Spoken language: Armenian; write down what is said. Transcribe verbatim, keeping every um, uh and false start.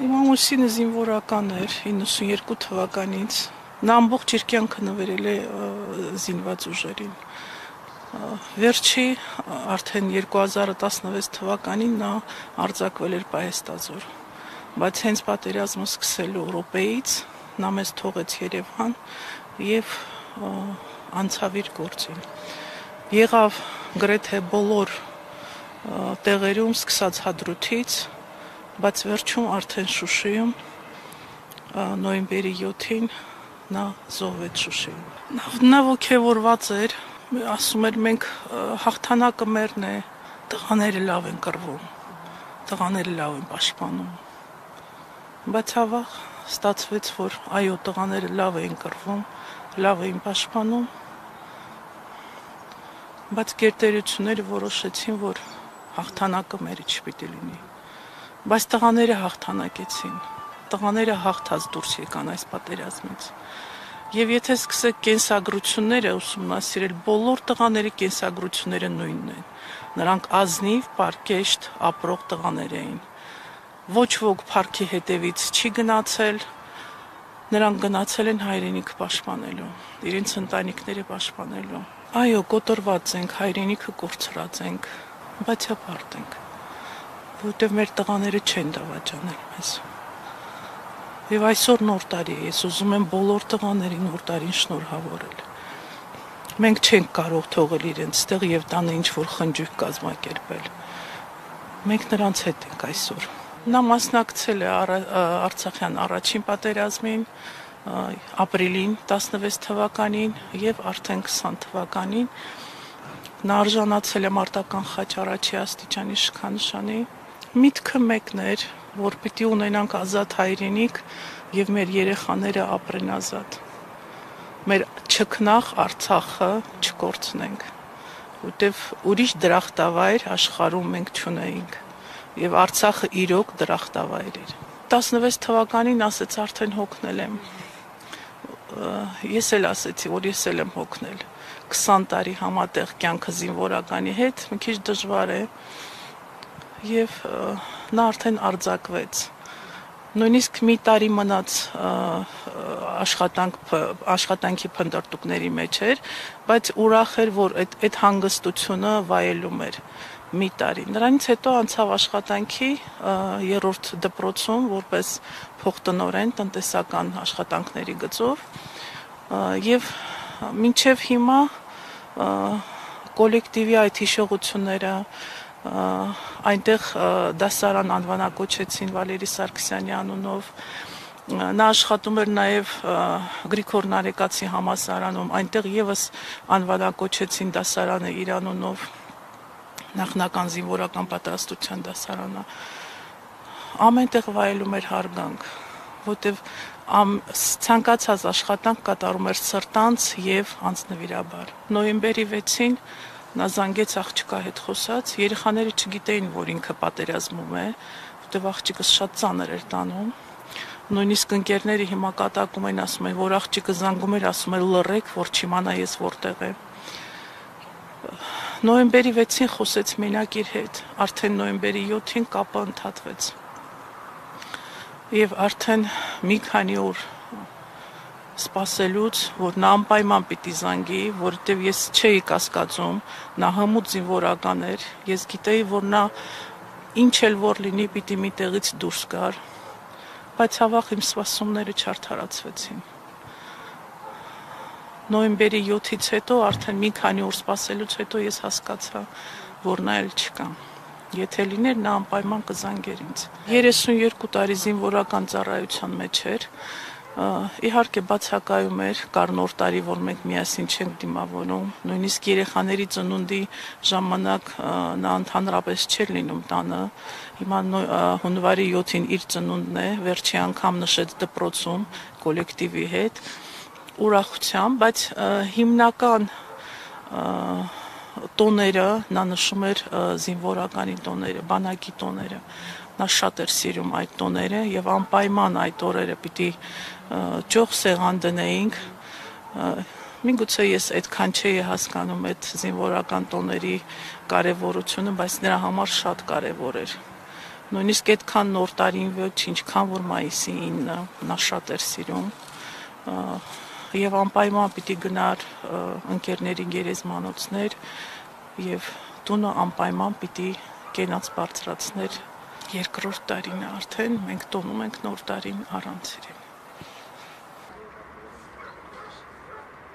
Իմ ամուսինը զինվորական էր իննսունյերկու թվականից։ Նա ամբողջ իր կյանքը նվիրել է զինված ուժերին։ Վերջի արդեն երկու հազար տասնվեց թվականին նա արձակվել էր Պահեստազոր։ Բայց հենց պատերազմը սկսելու րոպեից նա մեզ թողեց Երևան եւ անցավ իր գործին։ Եղավ գրեթե բոլոր տեղերում սկսած Հադրութից, բայց վերջում արդեն Շուշիում նոյեմբերի յոթին նա զոհվեց Շուշիում։ Նա ոգևորված էր, ասում էր մենք հաղթանակը մերն է, տղաները լավ են կռվում, տղաները լավ են պաշտպանում։ Բայց հավաղ ստացվեց, որ այո, տղաները լավ էին կռվում, լավ էին պաշտպանում, բայց գերտերությունները որոշեցին, որ հաղթանակը մերը չպիտի լինի։ Բայց տղաները հաղթանակեցին, տղաները հաղթած դուրս եկան այս պատերազմից։ Եվ եթե սկսեք կենսագրությունները ուսումնասիրել, բոլոր տղաների կենսագրությունները նույնն են։ Նրանք ազնիվ, պարկեշտ ապրող տղաներ էին։ Ոչ ոք փառքի հետևից չի գնացել, նրանք գնացել են հայրենիքը պաշտպանելու, իրենց ընտանիքները պաշտպանելու։ Այո, կոտորված ենք, հայրենիքը կորցրած ենք, բայց հպարտ ենք, որտեղ մեր տղաները չեն դավաճանել մեզ։ Եվ այսօր նոր տարի է, ես ուզում եմ բոլոր տղաներին նոր տարին շնորհավորել։ Մենք չենք կարող թողել իրենց տեղ եւ տանը ինչ-որ խնջույք կազմակերպել։ Մենք նրանց հետ ենք այսօր։ Նա մասնակցել է Արցախյան առաջին պատերազմին, ապրիլին տասնվեց թվականին եւ արդեն քսան թվականին նա արժանացել է մարտական խաչ առաջի աստիճանի շքանշանի։ Միտքը մեկն էր, որ պիտի ունենանք ազատ հայրենիք եւ մեր երեխաները ապրեն ազատ։ Մեր չքնաղ Արցախը չկորցնենք, որտեվ ուրիշ դրախտավայր աշխարհում մենք չունեինք եւ Արցախը իրոք դրախտավայր էր։ տասնվեց թվականին ասեց արդեն հոգնել եմ։ Ես էլ ասեցի, որ ես էլ եմ հոգնել։ քսան տարի համատեղ կյանքը զինվորականի հետ մի քիչ դժվար է եւ նա արդեն արձակվեց։ Նույնիսկ մի տարի մնաց աշխատանք աշխատանքի փնտրտուքների մեջ էր, բայց ուրախ էր, որ այդ այդ հանգստությունը վայելում էր մի տարի։ Նրանից հետո անցավ աշխատանքի երրորդ դպրոցում որպես փոխտնօրեն տնտեսական աշխատանքների գծով եւ մինչեւ հիմա կոլեկտիվի այդ հիշողությունները այնտեղ դասարան անվանակոչեցին Վալերի Սարգսյանի անունով։ Նա աշխատում էր նաև Գրիգոր Նարեկացի համալսարանում, այնտեղ եւս անվանակոչեցին դասարանը իր անունով, նախնական զինվորական պատրաստության դասարանը։ Ամենտեղ վայելում էր հարգանք, որտեվ ցանկացած աշխատանք կատարում էր սրտանց եւ անձնվիրաբար։ Նոյեմբերի վեցին նա զանգեց աղջկա հետ խոսած, երեխաները չգիտեին, որ ինքը պատերազմում է, որտեվ աղջիկը շատ ծանր էր տանում։ Նույնիսկ ընկերները հիմա կատակում են, ասում են, որ աղջիկը զանգում էր, ասում էր լռեք, որ չիմանա ես որտեղ եմ։ Նոյեմբերի վեցին խոսեց մենակ իր հետ, արդեն նոյեմբերի յոթին կապը ընդհատվեց։ Եվ արդեն մի քանի օր սպասելուց, որ նա անպայման պիտի զանգի, որովհետև ես չէի կասկածում, նա հմուտ զինվորական էր, ես գիտեի, որ նա ինչ էլ որ լինի, պիտի մի տեղից դուրս գար, բայց հավաղ իմ սպասումները չարդարացվեցին։ Նոյեմբերի յոթից հետո արդեն մի քանի օր սպասելուց հետո ես հասկացա, որ նա էլ չկա։ Եթե լիներ, նա անպայման կզանգեր ինձ։ երեսունյերկու տարի զինվորական ծառայության մեջ էր, իհարկե բացակայում էր, կար նոր տարի, որ մենք միասին չենք դիմավորում, նույնիսկ երեխաների ծնունդի ժամանակ նա ընդհանրապես չէր լինում տանը, հիմա հունվարի յոթին իր ծնունդն է, վերջի անգամ նշեց դպրոցում կոլեկտիվի հետ, ուրախությամբ, բայց հիմնական տոները, նա նշում էր զինվորականի տոները, բանակի տոները, նա շատ էր սիրում այդ տոները եւ անպայման այդ օրերը պիտի ճոխ սեղան դնեինք։ Միգուցե ես այդքան չէի հասկանում այդ զինվորական տոների կարևորությունը, բայց նրա համար շատ կարևոր էր։ Նույնիսկ այդքան նոր տարին ոչ, ինչքան որ մայիսի ինը նա շատ էր սիրում եւ անպայման պիտի գնար ընկերների գերեզմանոցներ եւ տունը անպայման պիտի կենաց բարձրացներ երկրորդ տարին արդեն մենք տոնում ենք նոր տարին առանց իրեն